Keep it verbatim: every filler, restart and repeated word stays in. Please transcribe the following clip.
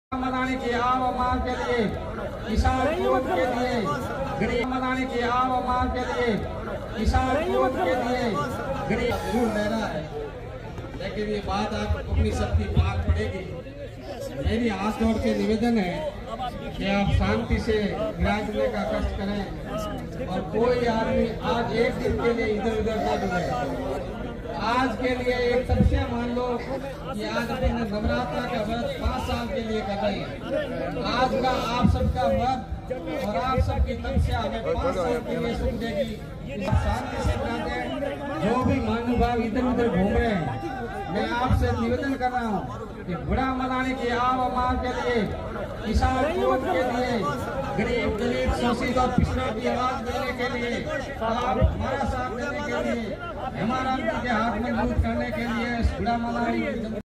मनाने की आव मां के लिए, किसान क्रोध के लिए, गरीब मनाने की आव मां के लिए, किसान क्रोध के लिए गरीब दूर ले रहा है। लेकिन ये बात आप अपनी सबकी बात पड़ेगी। मेरी हाथ जोड़ के निवेदन है कि आप शांति से विराजने का कष्ट करें और कोई आदमी आज एक दिन के लिए इधर उधर न डूबे। आज के लिए एक तपस्या मान लो कि आज अपने नवरात्र का व्रत पाँच साल के लिए कर रहे हैं। आज का आप सबका व्रत और आप सबकी तपस्या हमें पाँच साल के लिए सुन देगी। शांति से बैठे जो भी महानुभाव इधर उधर घूम रहे हैं, मैं आपसे निवेदन कर रहा हूँ कि बुरा मनाने की आव मां के लिए, किसान क्रोध के लिए, गरीब दलित शोषित और पिछड़ों की आवाज देने के लिए, आप हमारा साथ देने के लिए, हमारा के हाथ में मजबूत करने के लिए बुरा मनाने